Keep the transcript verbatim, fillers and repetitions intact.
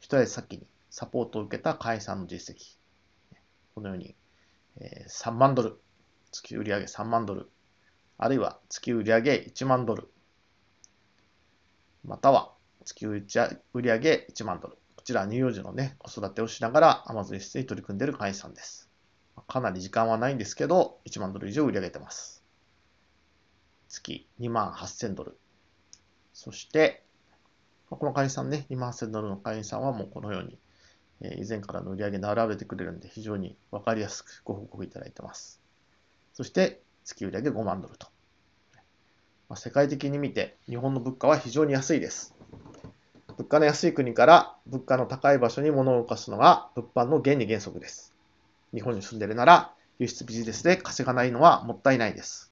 一足先にサポートを受けた会員さんの実績。このようにさんまんドル、月売上さんまんドル、あるいは月売上いちまんドル、または月売上いちまんドル。こちら乳幼児のね、子育てをしながら Amazon エステに取り組んでいる会員さんです。かなり時間はないんですけど、いちまんドル以上売り上げてます。月にまんはっせんドル。そして、この会員さんね、にまんはっせんドルの会員さんはもうこのように、以前からの売り上げ並べてくれるんで、非常に分かりやすくご報告いただいてます。そして、月売上ごまんドルと。世界的に見て、日本の物価は非常に安いです。物価の安い国から物価の高い場所に物を動かすのが物販の原理原則です。日本に住んでいるなら、輸出ビジネスで稼がないのはもったいないです。